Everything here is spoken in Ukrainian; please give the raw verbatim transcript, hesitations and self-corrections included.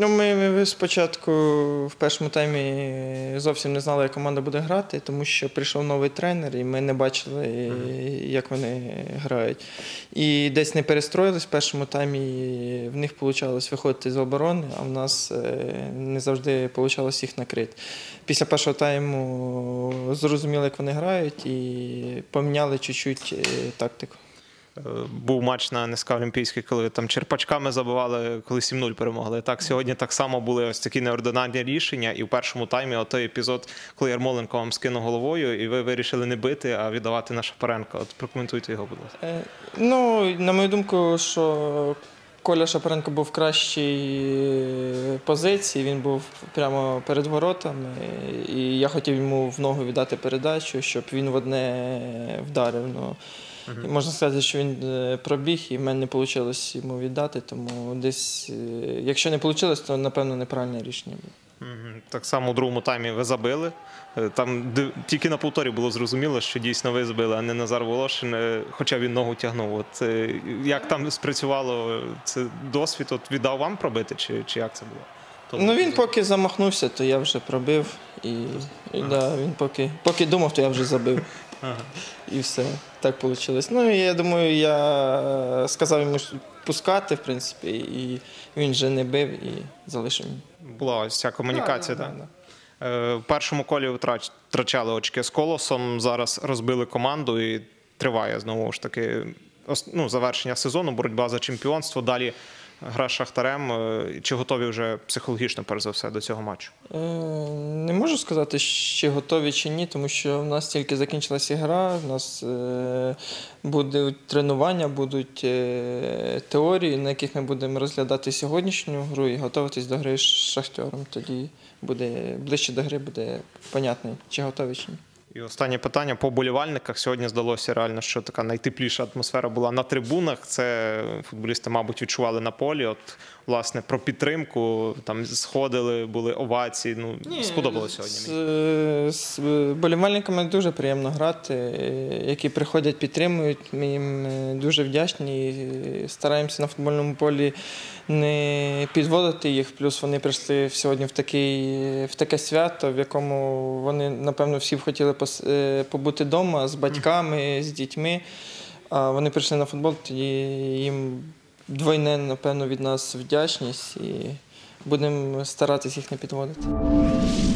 Ну, ми, ми спочатку в першому таймі зовсім не знали, як команда буде грати, тому що прийшов новий тренер, і ми не бачили, як вони грають. І десь не перестроїлись в першому таймі, в них вийшло виходити з оборони, а в нас не завжди вийшло їх накрити. Після першого тайму зрозуміли, як вони грають, і поміняли чуть-чуть тактику. Був матч на НСК Олімпійський, коли там черпачками забивали, коли сім нуль перемогли. Так, сьогодні так само були ось такі неординарні рішення. І в першому таймі отой епізод, коли Ярмоленко вам скинув головою, і ви вирішили не бити, а віддавати на Шапаренка. От прокоментуйте його, будь ласка. Е, ну, на мою думку, що Коля Шапаренко був в кращій позиції, він був прямо перед воротами, і я хотів йому в ногу віддати передачу, щоб він в одне вдарив. Ну, Uh-huh. Можна сказати, що він пробіг, і в мене не вийшло йому віддати, тому десь, якщо не вийшло, то, напевно, неправильне рішення було. Uh-huh. Так само у другому таймі ви забили. Там тільки на повторі було зрозуміло, що дійсно ви забили, а не Назар Волошин, хоча він ногу тягнув. От, як там спрацювало, це досвід от віддав вам пробити, чи, чи як це було? То ну, він поки замахнувся, то я вже пробив, і, і uh-huh. да, він поки, поки думав, то я вже забив. Ага. І все, так вийшло. Ну, я думаю, я сказав йому пускати, в принципі, і він вже не бив і залишив. Була ось ця комунікація, так? Да, да, да. В першому колі втрачали очки з Колосом, зараз розбили команду і триває, знову ж таки, ну, завершення сезону, боротьба за чемпіонство, далі гра з Шахтарем. Чи готові вже психологічно, перш за все, до цього матчу? Не можу сказати, чи готові, чи ні, тому що в нас тільки закінчилася гра, в нас будуть тренування, будуть теорії, на яких ми будемо розглядати сьогоднішню гру і готуватись до гри з Шахтарем. Тоді буде, ближче до гри буде понятно, чи готові, чи ні. І останнє питання по болівальниках. Сьогодні здалося реально, що така найтепліша атмосфера була на трибунах. Це футболісти, мабуть, відчували на полі. От, власне, про підтримку, там сходили, були овації. Ну, Ні, сподобалося сьогодні мені. З, з болівальниками дуже приємно грати, які приходять, підтримують. Ми їм дуже вдячні. Стараємося на футбольному полі не підводити їх. Плюс вони прийшли сьогодні в, такий, в таке свято, в якому вони, напевно, всі б хотіли побути вдома з батьками, з дітьми. А вони прийшли на футбол, тоді їм двойне, напевно, від нас вдячність і будемо старатися їх не підводити.